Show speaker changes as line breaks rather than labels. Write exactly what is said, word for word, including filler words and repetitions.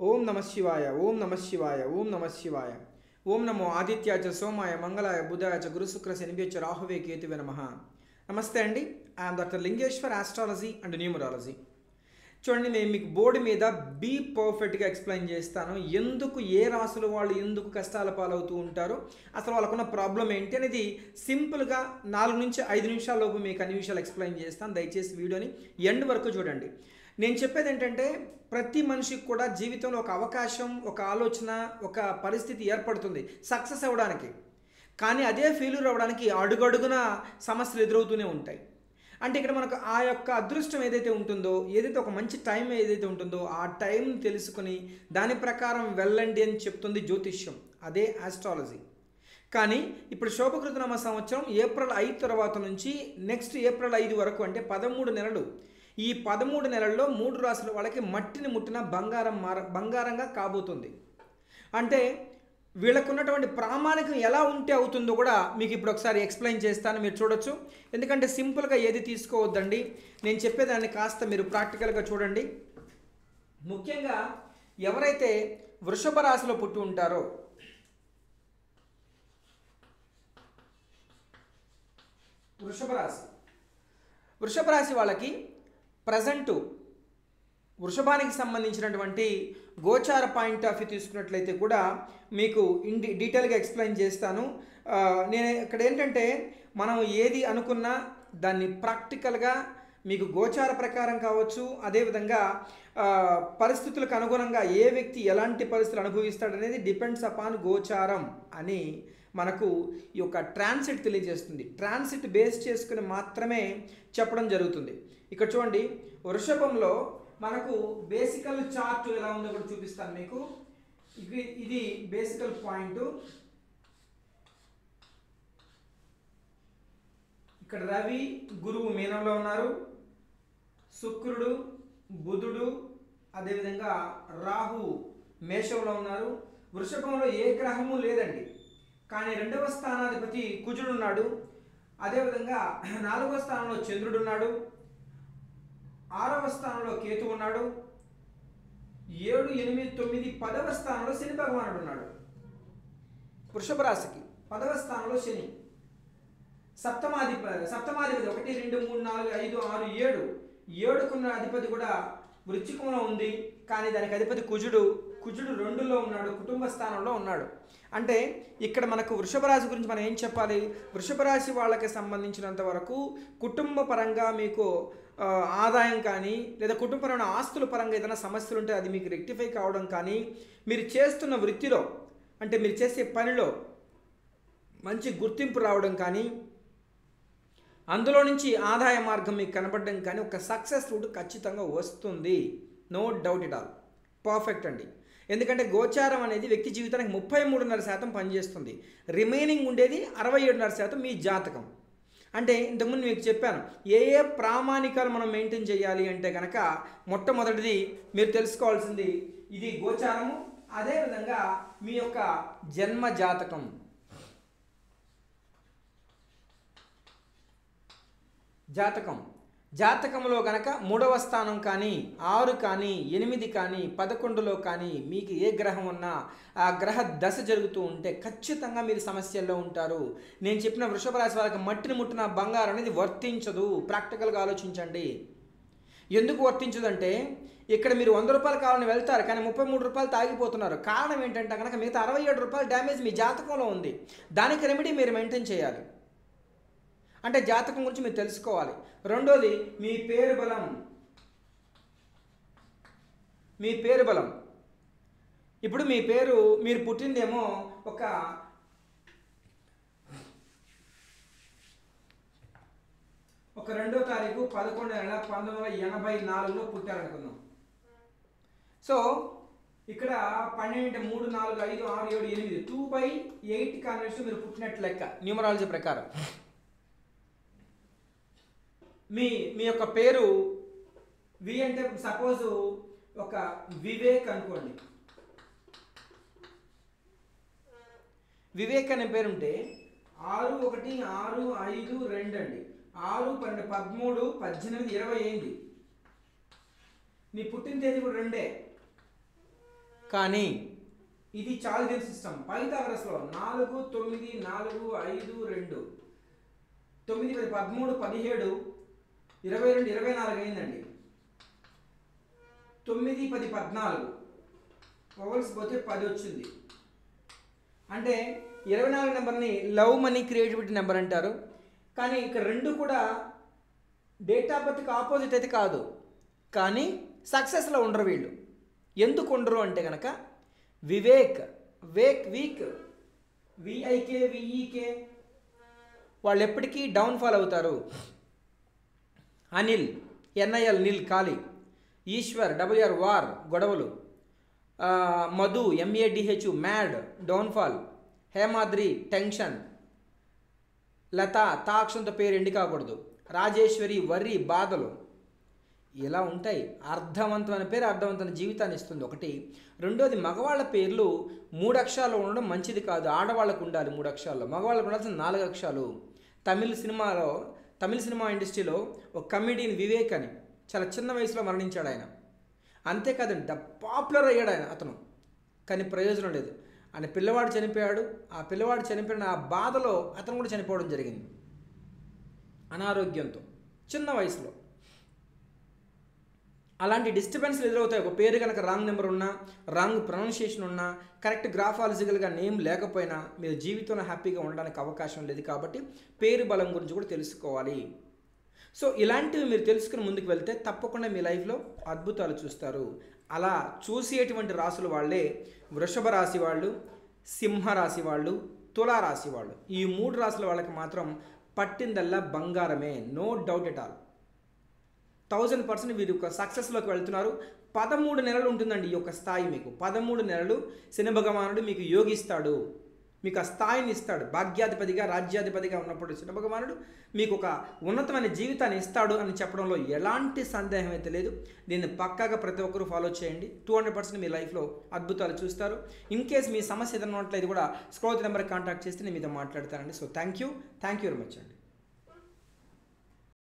ఓం నమ శివాయ ఓం నమ శివాయ ఓం నమ శివాయ ఓం నమో ఆదిత్యాయ చ సోమాయ మంగళాయ బుధాయ చ గురు శుక్ర శనిభ్యశ్చ రాహువే కేతువే నమః. నమస్తే అండి. I'm doctor Lingeshwar astrology and numerology. చూడండి, నేను మీకు బోర్డు మీద బీ పర్ఫెక్ట్గా ఎక్స్ప్లెయిన్ చేస్తాను. ఎందుకు ఏ రాసుల వాళ్ళు ఎందుకు కష్టాల పాలవుతూ ఉంటారో, అసలు వాళ్ళకున్న ప్రాబ్లం ఏంటి అనేది సింపుల్గా నాలుగు నుంచి ఐదు నిమిషాల లోపు మీకు అన్ని విషయాలు ఎక్స్ప్లెయిన్ చేస్తాను. దయచేసి వీడియోని ఎండ్ వరకు చూడండి. నేను చెప్పేది ఏంటంటే, ప్రతి మనిషికి కూడా జీవితంలో ఒక అవకాశం, ఒక ఆలోచన, ఒక పరిస్థితి ఏర్పడుతుంది సక్సెస్ అవ్వడానికి. కానీ అదే ఫెయిల్యూర్ అవ్వడానికి అడుగడుగున సమస్యలు ఎదురవుతూనే ఉంటాయి. అంటే ఇక్కడ మనకు ఆ యొక్క అదృష్టం ఏదైతే ఉంటుందో, ఏదైతే ఒక మంచి టైం ఏదైతే ఉంటుందో, ఆ టైం తెలుసుకుని దాని ప్రకారం వెళ్ళండి అని చెప్తుంది జ్యోతిష్యం. అదే ఆస్ట్రాలజీ. కానీ ఇప్పుడు శోభకృతనామ సంవత్సరం ఏప్రిల్ ఐదు తర్వాత నుంచి నెక్స్ట్ ఏప్రిల్ ఐదు వరకు, అంటే పదమూడు నెలలు, ఈ పదమూడు నెలల్లో మూడు రాసుల వాళ్ళకి మట్టిని ముట్టిన బంగారం మార బంగారంగా కాబోతుంది. అంటే వీళ్ళకున్నటువంటి ప్రామాణికం ఎలా ఉంటే అవుతుందో కూడా మీకు ఇప్పుడు ఒకసారి ఎక్స్ప్లెయిన్ చేస్తాను, మీరు చూడొచ్చు. ఎందుకంటే సింపుల్గా ఏది తీసుకోవద్దండి, నేను చెప్పేదాన్ని కాస్త మీరు ప్రాక్టికల్గా చూడండి. ముఖ్యంగా ఎవరైతే వృషభ రాశిలో పుట్టి ఉంటారో, వృషభ రాశి వృషభ రాశి వాళ్ళకి ప్రజెంటు వృషభానికి సంబంధించినటువంటి గోచార పాయింట్ ఆఫ్ వ్యూ తీసుకున్నట్లయితే కూడా మీకు ఇన్ డీటెయిల్గా ఎక్స్ప్లెయిన్ చేస్తాను. నేను ఇక్కడ ఏంటంటే, మనం ఏది అనుకున్నా దాన్ని ప్రాక్టికల్గా మీకు గోచార ప్రకారం కావచ్చు, అదేవిధంగా పరిస్థితులకు అనుగుణంగా ఏ వ్యక్తి ఎలాంటి పరిస్థితులు అనుభవిస్తాడనేది డిపెండ్స్ అపాన్ గోచారం అని మనకు ఈ యొక్క ట్రాన్సిట్ తెలియజేస్తుంది. ట్రాన్సిట్ బేస్ చేసుకుని మాత్రమే చెప్పడం జరుగుతుంది. ఇక్కడ చూడండి, వృషభంలో మనకు బేసికల్ చార్ట్ ఎలా ఉందో కూడా చూపిస్తాను మీకు. ఇది ఇది బేసికల్ పాయింట్. ఇక్కడ రవి గురువు మీనంలో ఉన్నారు, శుక్రుడు బుధుడు అదేవిధంగా రాహు మేషంలో ఉన్నారు. వృషభంలో ఏ గ్రహము లేదండి, కానీ రెండవ స్థానాధిపతి కుజుడు ఉన్నాడు. అదేవిధంగా నాలుగవ స్థానంలో చంద్రుడు ఉన్నాడు, ఆరవ స్థానంలో కేతు ఉన్నాడు, ఏడు ఎనిమిది తొమ్మిది పదవ స్థానంలో శని భగవానుడు ఉన్నాడు. వృషభ రాశికి పదవ స్థానంలో శని. సప్తమాధిపతి సప్తమాధిపతి ఒకటి రెండు మూడు నాలుగు ఐదు ఆరు ఏడు ఏడుకున్న అధిపతి కూడా వృశ్చికంలో ఉంది, కానీ దానికి అధిపతి కుజుడు. కుజుడు రెండులో ఉన్నాడు, కుటుంబ స్థానంలో ఉన్నాడు. అంటే ఇక్కడ మనకు వృషభ రాశి గురించి మనం ఏం చెప్పాలి? వృషభ రాశి వాళ్ళకి సంబంధించినంత వరకు కుటుంబ పరంగా మీకు ఆదాయం కానీ, లేదా కుటుంబపరమైన ఆస్తుల పరంగా ఏదైనా సమస్యలు ఉంటే అది మీకు రెక్టిఫై కావడం కానీ, మీరు చేస్తున్న వృత్తిలో అంటే మీరు చేసే పనిలో మంచి గుర్తింపు రావడం కానీ, అందులో నుంచి ఆదాయ మార్గం మీకు కనబడడం కానీ, ఒక సక్సెస్ రూట్ ఖచ్చితంగా వస్తుంది. No doubt it all. Perfect అండి. ఎందుకంటే గోచారం అనేది వ్యక్తి జీవితానికి ముప్పై మూడున్నర శాతం పనిచేస్తుంది. రిమైనింగ్ ఉండేది అరవై ఏడున్నర శాతం మీ జాతకం. అంటే ఇంతకుముందు మీకు చెప్పాను, ఏ ఏ ప్రామాణికాలు మనం మెయింటైన్ చేయాలి అంటే కనుక, మొట్టమొదటిది మీరు తెలుసుకోవాల్సింది ఇది గోచారము, అదేవిధంగా మీ యొక్క జన్మ జాతకం. జాతకం జాతకంలో కనుక మూడవ స్థానం కానీ, ఆరు కానీ, ఎనిమిది కానీ, పదకొండులో కానీ మీకు ఏ గ్రహం ఉన్నా ఆ గ్రహ దశ జరుగుతూ ఉంటే ఖచ్చితంగా మీరు సమస్యల్లో ఉంటారు. నేను చెప్పిన వృషభ రాశి వాళ్ళకి మట్టిని ముట్టిన బంగారం అనేది వర్తించదు. ప్రాక్టికల్గా ఆలోచించండి. ఎందుకు వర్తించదంటే, ఇక్కడ మీరు వంద రూపాయలు కావాలని వెళ్తారు, కానీ ముప్పై మూడు రూపాయలు తాగిపోతున్నారు. కారణం ఏంటంటే కనుక మిగతా అరవై ఏడు రూపాయలు డ్యామేజ్ మీ జాతకంలో ఉంది. దానికి రెమెడీ మీరు మెయింటైన్ చేయాలి. అంటే జాతకం గురించి మీరు తెలుసుకోవాలి. రెండోది మీ పేరు బలం. మీ పేరు బలం ఇప్పుడు మీ పేరు, మీరు పుట్టిందేమో ఒక ఒక రెండో తారీఖు పదకొండు నెల పంతొమ్మిది వందల ఎనభై నాలుగులో పుట్టారనుకుందాం. సో ఇక్కడ పన్నెండు మూడు నాలుగు ఐదు ఆరు ఏడు ఎనిమిది టూ బై ఎయిట్ కాన్వెన్షన్ మీరు పుట్టినట్టు లెక్క న్యూమరాలజీ ప్రకారం. మీ మీ యొక్క పేరు వి అంటే సపోజ్ ఒక వివేక్ అనుకోండి. వివేక్ అనే పేరుంటే ఆరు ఒకటి ఆరు ఐదు రెండు అండి, ఆరు పన్నెండు పదమూడు పద్దెనిమిది ఇరవై అయింది. నీ పుట్టిన తేదీ కూడా రెండే. కానీ ఇది చాల్డియన్ సిస్టమ్. పైథాగరస్లో నాలుగు తొమ్మిది నాలుగు ఐదు రెండు తొమ్మిది పది పదమూడు పదిహేడు ఇరవై రెండు ఇరవై నాలుగు అయిందండి. తొమ్మిది పది పద్నాలుగు వవల్స్ పోతే పది వచ్చింది. అంటే ఇరవై నాలుగు నెంబర్ని లవ్ మనీ క్రియేటివిటీ నెంబర్ అంటారు. కానీ ఇక్కడ రెండు కూడా డేట్ ఆఫ్ బర్త్కి ఆపోజిట్ అయితే కాదు, కానీ సక్సెస్లో ఉండరు వీళ్ళు. ఎందుకు ఉండరు అంటే కనుక Vivek wake week V I K V E K వాళ్ళు ఎప్పటికీ డౌన్ఫాల్ అవుతారు. అనిల్ ఎన్ఐఎల్ నిల్ ఖాళీ, ఈశ్వర్ డబ్ల్యూఆర్ వార్ గొడవలు, Madhu M A D H mad downfall, Hemadri tension, Lata తాక్షంతో పేరు ఎండి కాకూడదు, రాజేశ్వరి వర్రి బాధలు, ఇలా ఉంటాయి. అర్థవంతమైన పేరు అర్థవంతమైన జీవితాన్ని ఇస్తుంది ఒకటి. రెండోది మగవాళ్ళ పేర్లు మూడు అక్షరాలు ఉండడం మంచిది కాదు, ఆడవాళ్ళకు ఉండాలి మూడు అక్షరాలు, మగవాళ్ళకు ఉండాల్సిన నాలుగు అక్షరాలు. తమిళ సినిమాలో తమిళ సినిమా ఇండస్ట్రీలో ఒక కమెడియన్ వివేక్ అని చాలా చిన్న వయసులో మరణించాడు ఆయన. అంతేకాదండి ద పాపులర్ అయ్యాడు ఆయన అతను, కానీ ప్రయోజనం లేదు. ఆయన పిల్లవాడు చనిపోయాడు, ఆ పిల్లవాడు చనిపోయిన ఆ బాధలో అతను కూడా చనిపోవడం జరిగింది అనారోగ్యంతో చిన్న వయసులో. అలాంటి డిస్టర్బెన్స్లు ఎదురవుతాయి. ఒక పేరు కనుక రాంగ్ నెంబర్ ఉన్నా, రాంగ్ ప్రొనౌన్సియేషన్ ఉన్నా, కరెక్ట్ గ్రాఫాలజికల్గా నేమ్ లేకపోయినా మీరు జీవితంలో హ్యాపీగా ఉండడానికి అవకాశం లేదు. కాబట్టి పేరు బలం గురించి కూడా తెలుసుకోవాలి. సో ఇలాంటివి మీరు తెలుసుకుని ముందుకు వెళ్తే తప్పకుండా మీ లైఫ్లో అద్భుతాలు చూస్తారు. అలా చూసేటువంటి రాసులు వాళ్ళే వృషభ రాశి వాళ్ళు, సింహరాశి వాళ్ళు, తులారాశి వాళ్ళు. ఈ మూడు రాశుల వాళ్ళకి మాత్రం పట్టిందల్లా బంగారమే, no doubt at all. Thousand percent వీరు ఒక సక్సెస్లోకి వెళ్తున్నారు. పదమూడు నెలలు ఉంటుందండి ఈ యొక్క స్థాయి మీకు. పదమూడు నెలలు శని భగవానుడు మీకు యోగిస్తాడు, మీకు ఆ స్థాయిని ఇస్తాడు. భాగ్యాధిపతిగా రాజ్యాధిపతిగా ఉన్నప్పుడు శని భగవానుడు మీకు ఒక ఉన్నతమైన జీవితాన్ని ఇస్తాడు అని చెప్పడంలో ఎలాంటి సందేహం అయితే లేదు. దీన్ని పక్కాగా ప్రతి ఒక్కరూ ఫాలో చేయండి. టూ హండ్రెడ్ పర్సెంట్ మీ లైఫ్లో అద్భుతాలు చూస్తారు. ఇన్ కేస్ మీ సమస్య ఏదైనా ఉన్నట్లయితే కూడా స్క్రోల్ నెంబర్ కాంటాక్ట్ చేస్తే నేను మీతో మాట్లాడతానండి. So thank you thank you very much అండి.